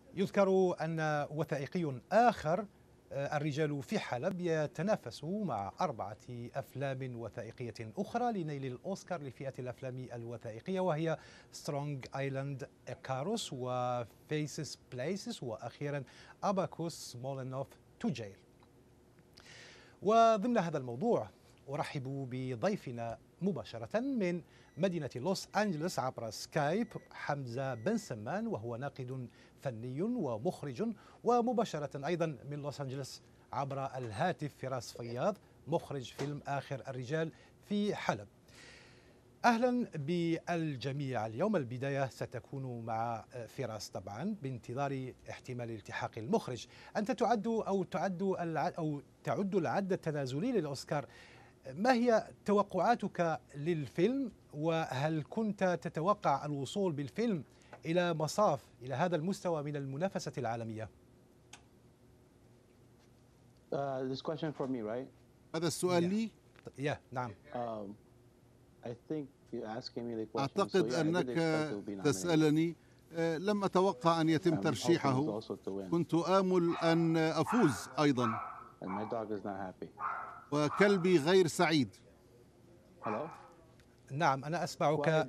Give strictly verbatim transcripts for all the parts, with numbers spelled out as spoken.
يذكر أن وثائقي آخر، الرجال في حلب، يتنافس مع أربعة أفلام وثائقية أخرى لنيل الأوسكار لفئة الأفلام الوثائقية، وهي سترونج آيلاند كاروس وفيسز بليسز وأخيرا أباكوس سمولينوف تو جيل. وضمن هذا الموضوع أرحب بضيفنا مباشرة من مدينة لوس أنجلوس عبر سكايب حمزة بن سمان، وهو ناقد فني ومخرج، ومباشرة أيضا من لوس أنجلوس عبر الهاتف فراس فياض مخرج فيلم آخر الرجال في حلب. أهلا بالجميع. اليوم البداية ستكون مع فراس طبعا بانتظار احتمال التحاق المخرج. أنت تعد أو تعد أو تعد العد التنازلي للأوسكار. ما هي توقعاتك للفيلم، وهل كنت تتوقع الوصول بالفيلم إلى مصاف إلى هذا المستوى من المنافسة العالمية؟ Uh, this question for me, right? هذا السؤال yeah. لي؟ yeah, نعم. Um, I think you're asking me the question. أعتقد so, yeah, أنك تسألني. لم أتوقع أن يتم ترشيحه. كنت آمل أن أفوز أيضا. And my dog is not happy. وكلبي غير سعيد. Hello? نعم، أنا أسمعك.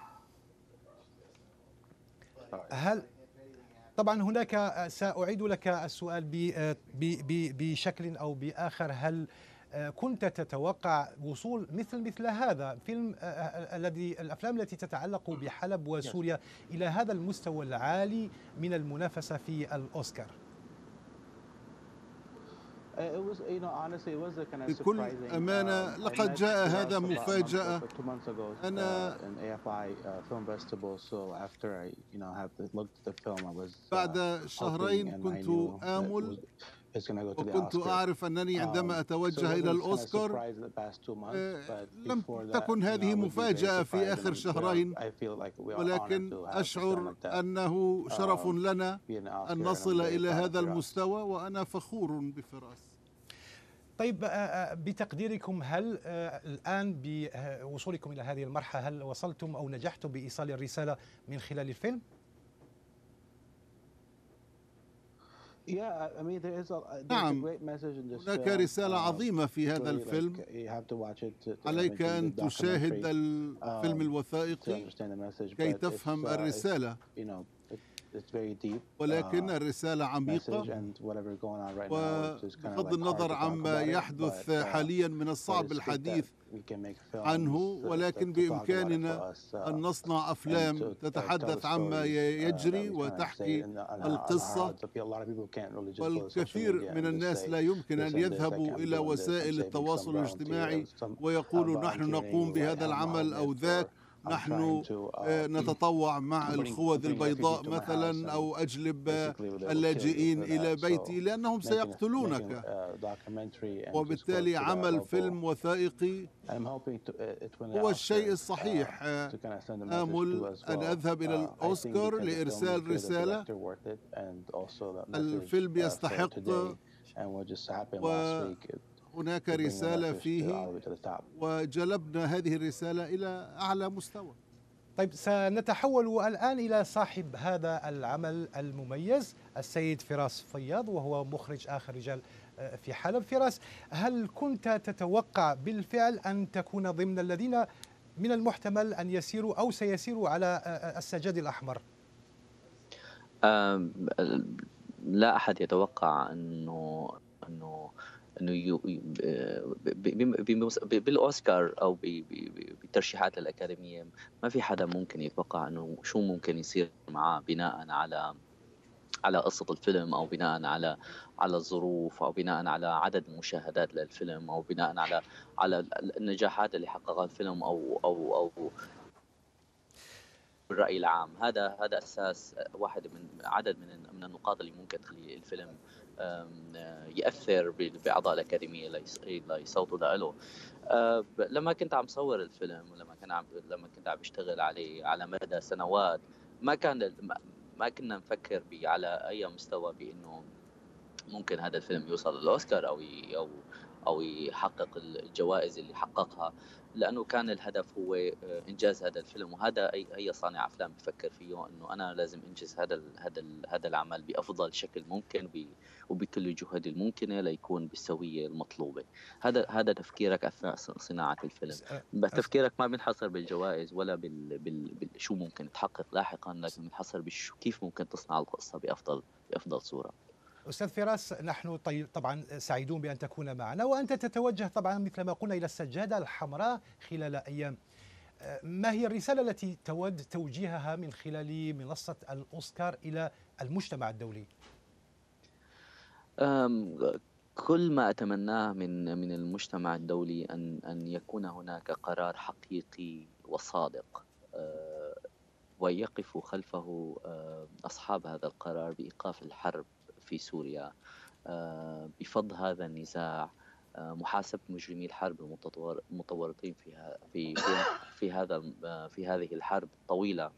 هل طبعا هناك، سأعيد لك السؤال بشكل أو بآخر، هل كنت تتوقع وصول مثل مثل هذا فيلم الذي الأفلام التي تتعلق بحلب وسوريا إلى هذا المستوى العالي من المنافسة في الأوسكار؟ بكل أمانة لقد جاء هذا مفاجأة. أنا بعد شهرين كنت آمل وكنت أعرف أنني عندما أتوجه إلى الأوسكار لم تكن هذه مفاجأة في آخر شهرين، ولكن أشعر أنه شرف لنا أن نصل إلى هذا المستوى، وأنا فخور بفراس. طيب، بتقديركم هل الآن بوصولكم إلى هذه المرحلة هل وصلتم أو نجحتم بإيصال الرسالة من خلال الفيلم؟ نعم، هناك رسالة عظيمة في هذا الفيلم. عليك أن تشاهد الفيلم الوثائقي كي تفهم الرسالة، ولكن الرسالة عميقة، وبغض النظر عما يحدث حاليا من الصعب الحديث عنه، ولكن بإمكاننا أن نصنع أفلام تتحدث عما يجري وتحكي القصة. والكثير من الناس لا يمكن أن يذهبوا إلى وسائل التواصل الاجتماعي ويقولوا نحن نقوم بهذا العمل أو ذاك، نحن نتطوع مع الخوذ البيضاء مثلا، أو أجلب اللاجئين إلى بيتي لأنهم سيقتلونك. وبالتالي عمل فيلم وثائقي هو الشيء الصحيح. آمل أن أذهب إلى الأوسكار لإرسال رسالة. الفيلم يستحق، و هناك رسالة فيه، وجلبنا هذه الرسالة إلى أعلى مستوى. طيب، سنتحول الآن إلى صاحب هذا العمل المميز، السيد فراس فياض، وهو مخرج آخر رجال في حلب. فراس، هل كنت تتوقع بالفعل أن تكون ضمن الذين من المحتمل أن يسيروا أو سيسيروا على السجاد الأحمر؟ لا أحد يتوقع أنه أنه انه بالاوسكار او بالترشيحات الاكاديميه ما في حدا ممكن يتوقع انه شو ممكن يصير معاه بناء على على قصه الفيلم، او بناء على على الظروف، او بناء على عدد المشاهدات للفيلم، او بناء على على النجاحات اللي حققها الفيلم، او او او بالرأي العام. هذا هذا اساس واحد من عدد من من النقاط اللي ممكن تخلي الفيلم يأثر بأعضاء الأكاديمية ليصوتوا له. لما كنت عم صور الفيلم، ولما كان عم لما كنت عم بشتغل عليه على مدى سنوات، ما كان ما كنا نفكر على أي مستوى بأنه ممكن هذا الفيلم يوصل للأوسكار أو أو أو يحقق الجوائز اللي حققها، لأنه كان الهدف هو إنجاز هذا الفيلم. وهذا أي أي صانع أفلام بفكر فيه، إنه أنا لازم إنجز هذا ال هذا ال هذا العمل بأفضل شكل ممكن، ب وبكل الجهود الممكنة ليكون بالسوية المطلوبة. هذا هذا تفكيرك أثناء ص صناعة الفيلم. تفكيرك ما بينحصر بالجوائز ولا بال بال بال شو ممكن تحقق لاحقًا، لكن بينحصر بش كيف ممكن تصنع القصة بأفضل بأفضل صورة. أستاذ فراس، نحن طيب طبعا سعيدون بأن تكون معنا، وأنت تتوجه طبعا مثل ما قلنا إلى السجادة الحمراء خلال أيام. ما هي الرسالة التي تود توجيهها من خلال منصة الأوسكار إلى المجتمع الدولي؟ آمم، كل ما أتمناه من من المجتمع الدولي أن أن يكون هناك قرار حقيقي وصادق، آآ، ويقف خلفه آآ، أصحاب هذا القرار بإيقاف الحرب في سوريا، آآ، بفض هذا النزاع، آآ، محاسبة مجرمي الحرب المتطور المتورطين فيها في في في هذا في هذه الحرب الطويلة.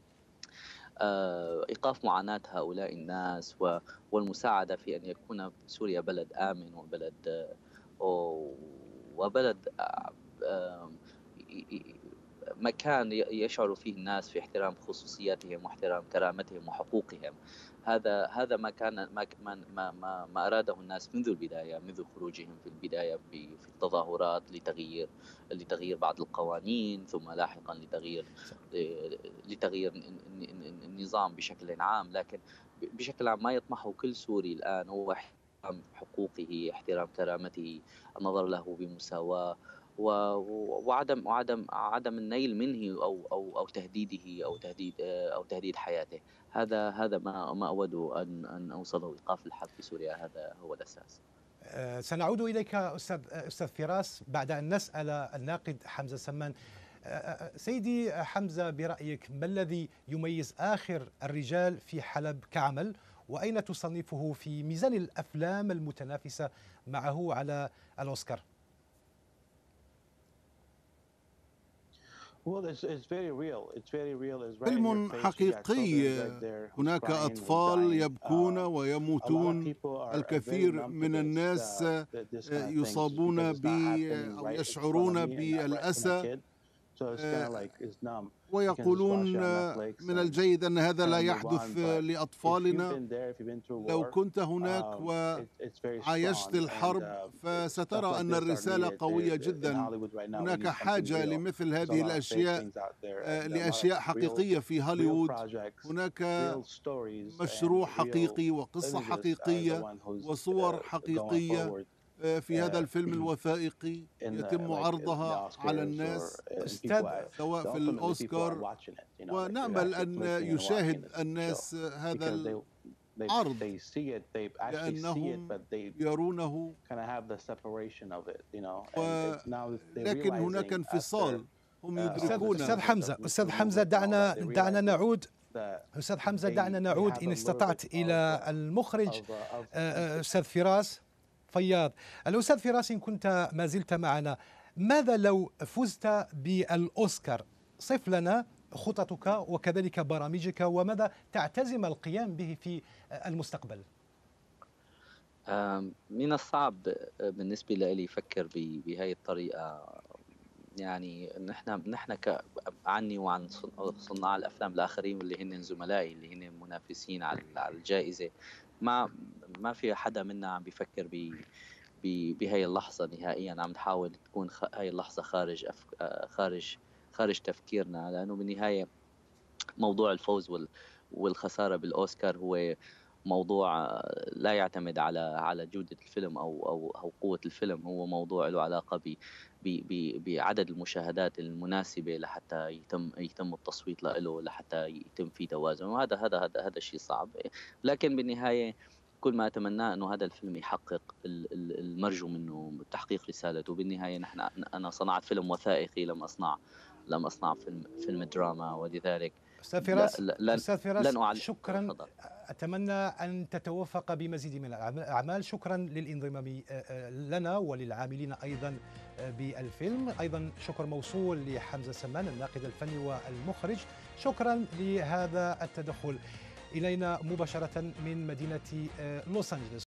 آه، إيقاف معاناة هؤلاء الناس و- والمساعدة في أن يكون سوريا بلد آمن، وبلد آه، وبلد آه، آه، ي- ي- مكان ي- يشعر فيه الناس في احترام خصوصياتهم واحترام كرامتهم وحقوقهم. هذا هذا ما كان ما ما ما, ما ما أراده الناس منذ البداية، منذ خروجهم في البداية في في التظاهرات لتغيير لتغيير بعض القوانين، ثم لاحقا لتغيير لتغيير النظام بشكل عام. لكن بشكل عام ما يطمحه كل سوري الآن هو احترام حقوقه، احترام كرامته، النظر له بمساواة، وعدم وعدم عدم النيل منه او او او تهديده او تهديد او تهديد حياته. هذا هذا ما ما اود ان ان اوصله ايقاف الحرب في سوريا، هذا هو الاساس. سنعود اليك استاذ استاذ فراس بعد ان نسال الناقد حمزه سمان. سيدي حمزه، برايك ما الذي يميز آخر الرجال في حلب كعمل، واين تصنفه في ميزان الافلام المتنافسه معه على الاوسكار؟ فيلم حقيقي، هناك أطفال يبكون ويموتون، الكثير من الناس يصابون ب أو يشعرون بالأسى، ويقولون من الجيد أن هذا لا يحدث لأطفالنا. لو كنت هناك وعايشت الحرب فسترى أن الرسالة قوية جدا. هناك حاجة لمثل هذه الأشياء، لأشياء حقيقية في هوليوود. هناك مشروع حقيقي وقصة حقيقية وصور حقيقية في هذا الفيلم الوثائقي يتم عرضها على الناس سواء في الأوسكار، ونأمل أن يشاهد الناس هذا العرض لأنهم يرونه. ولكن هناك انفصال، هم يدركون. أستاذ حمزة أستاذ حمزة دعنا دعنا نعود أستاذ حمزة دعنا نعود إن استطعت إلى المخرج أستاذ فراس فياض. الأستاذ فراس، إن كنت ما زلت معنا، ماذا لو فزت بالأوسكار؟ صف لنا خططك وكذلك برامجك، وماذا تعتزم القيام به في المستقبل؟ من الصعب بالنسبة لي أفكر بهذه الطريقة. يعني نحن نحن عني وعن صناع الأفلام الآخرين واللي هن زملائي اللي هن منافسين على الجائزة، ما ما في حدا منا عم بيفكر ب بهي اللحظة نهائيا. عم نحاول تكون هاي اللحظة خارج أف... خارج خارج تفكيرنا، لأنه بالنهاية موضوع الفوز وال... والخسارة بالأوسكار هو موضوع لا يعتمد على على جودة الفيلم أو أو أو قوة الفيلم. هو موضوع له علاقة ب ب بعدد المشاهدات المناسبة لحتى يتم يتم التصويت له، لحتى يتم في توازن. وهذا هذا هذا هذا الشيء صعب. لكن بالنهاية كل ما أتمناه أنه هذا الفيلم يحقق المرجو منه، تحقيق رسالته. بالنهاية نحن أنا صنعت فيلم وثائقي، لم أصنع لم أصنع فيلم فيلم دراما، ولذلك أستاذ فراس لا أستاذ فراس لن شكرا الفضل. أتمنى أن تتوفق بمزيد من الأعمال. شكرا للانضمام لنا وللعاملين أيضا بالفيلم. أيضا شكر موصول لحمزة سمان الناقد الفني والمخرج. شكرا لهذا التدخل إلينا مباشرة من مدينة لوس أنجلوس.